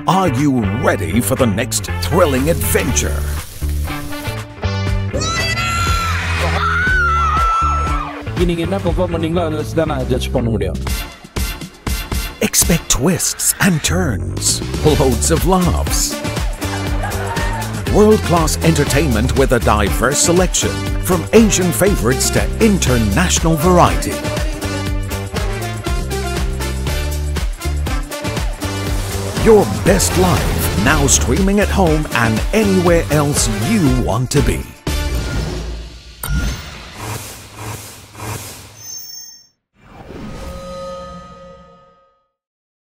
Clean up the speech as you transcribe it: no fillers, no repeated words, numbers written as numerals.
Are you ready for the next thrilling adventure? நீங்க என்ன perform பண்ணீங்களோ அதை வச்சு தான் நான் ஜட்ஜ் பண்ண முடியும். Expect twists and turns, loads of laughs. World-class entertainment with a diverse selection, from Asian favorites to international variety. Your best life now streaming at home and anywhere else you want to be.